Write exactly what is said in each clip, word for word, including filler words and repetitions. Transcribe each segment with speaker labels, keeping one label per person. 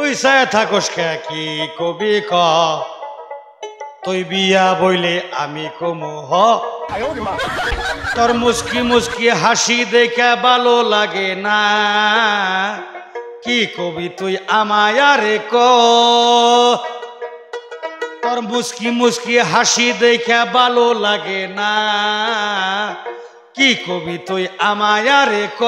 Speaker 1: তুই চায় থাকস কে কি কবি ক তুই বিয়া বইলে আমি কমু হ তোর মুস্কি মুস্কি হাসি দেখে ভালো লাগে না কি কবি তুই আমায় আরে ক তোর মুস্কি মুস্কি হাসি দেখে ভালো লাগে না কি কবি তুই আমায় আরে ক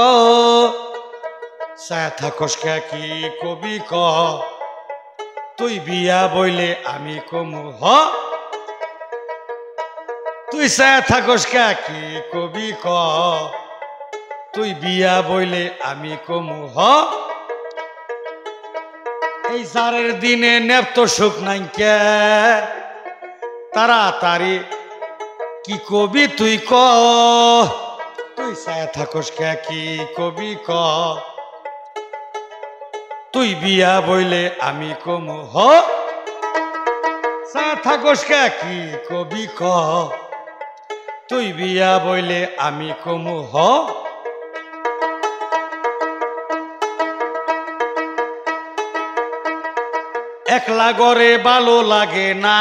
Speaker 1: চায় থাকস কে কি কবি ক তুই বিয়া বইলে আমি কমু হ তুই চায় থাকস কে কি কবি ক তুই বিয়া বইলে আমি কমু হ এই সারের দিনে নেপ্ত সুখ নাই কে তাড়াতাড়ি কি কবি তুই ক তুই চায় থাকস কে কি কবি ক তুই বিয়া বইলে আমি কমু হ চায় থাকস কে কি কবি ক তুই বিয়া বইলে আমি কমু হ একলা গরে ভালো লাগে না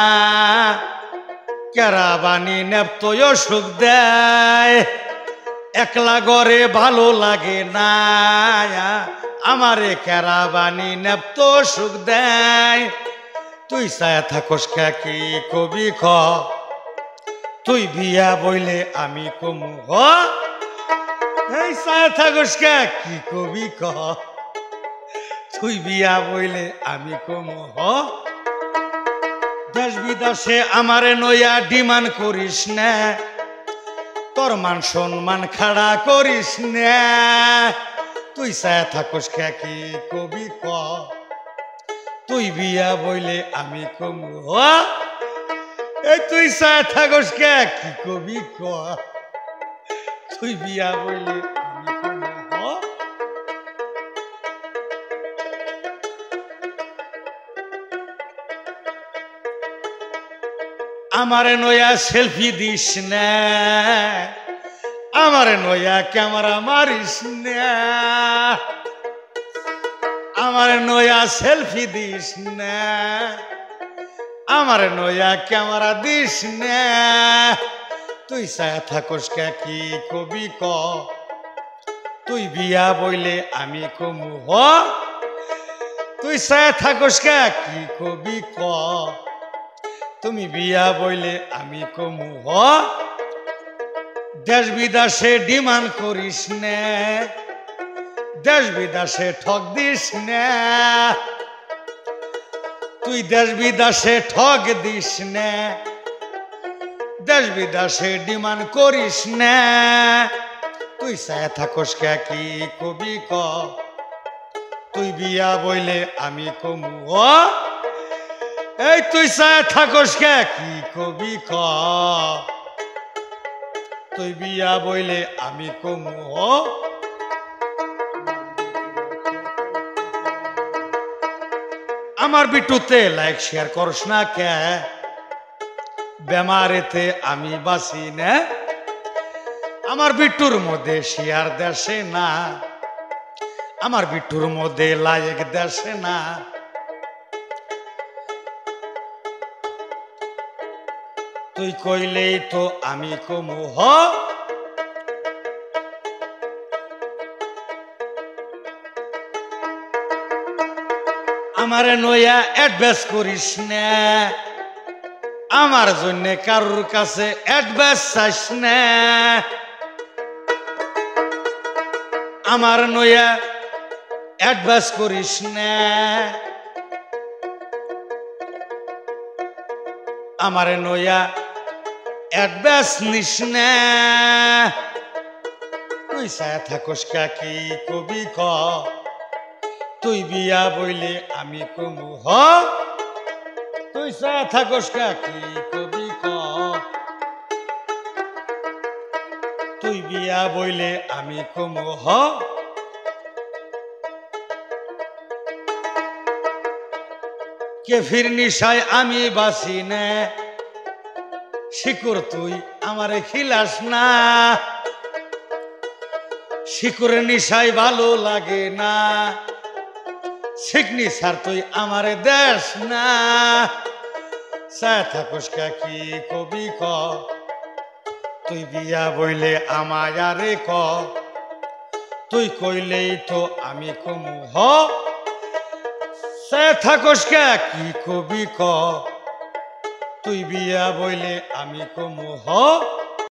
Speaker 1: কেরাবানি নেপ্তয় সুখ দেয় একলা গরে ভালো লাগে না আমারে কেরাবানি নেপ্ত সুখ দেয় তুই চায় থাকস কে কি কবি খ তুই বিয়া বইলে আমি কমু হ এই চায় থাকস কে কি কবি ক তুই বিয়া বইলে আমি কমু হ দেশ বিদেশে আমারে নয়া ডিমান্ড করিস না তোর মান সম্মান খাড়া করিস না তুই চায় থাকস কে কি কবি ক তুই বিয়া বইলে আমি কমু হ এই তুই চায় থাকস কে কি কবি ক তুই বিয়া বইলে আমি কমু হ আমারে নয়া সেলফি দিস না আমারে নয়া ক্যামেরা মারিস না আমারে নয়া সেলফি দিস না আমারে নয়া ক্যামেরা দিস না তুই চায় থাকস কে কি কবি ক তুই বিয়া বইলে আমি কমু হ তুই চায় থাকস কে কি কবি ক তুমি বিয়া বইলে আমি কমু হ দেশ বিদেশে ডিমান্ড করিস না দেশ বিদেশে ঠক দিস না তুই দেশ বিদেশে ঠক দিস না দেশ বিদেশে ডিমান্ড করিস না তুই চায় থাকস কে কি কবি ক তুই বিয়া বইলে আমি কমু হ এই তুই চায় থাকস কে কি কবি ক তুই বিয়া বইলে আমি কমু হ আমার বিটুতে লাইক শেয়ার করস না কে বেমারেতে আমি বাঁচি না আমার বিটুর মধ্যে শেয়ার দেশে না আমার বিটুর মধ্যে লাইক দেশে না তুই কইলেই তো আমি কমু হ আমারে নয়া অ্যাডভাইস করিস না আমার জন্য কারোর কাছে অ্যাডভাইস চাইস না আমার নয়া অ্যাডভাইস করিস না আমারে নয়া অ্যাডভাইস নিস না তুই চায় থাকস কে কি কবি ক তুই বিয়া বইলে আমি কমু হ তুই চায় থাকস কে কি কবি ক তুই বিয়া বইলে আমি কমু হ কে ফির নিশায় আমি বাসি না শিকুর তুই আমারে খিলাস না শিকুরের নিশায় ভালো লাগে না শিখনি স্যার তুই আমারে দেশ না চায় থাকুস কি কবি ক তুই বিয়া বইলে আমায় আরে ক তুই কইলেই তো আমি কমু হ চায় থাকুস কি কবি ক তুই বিয়া বইলে আমি কমু হ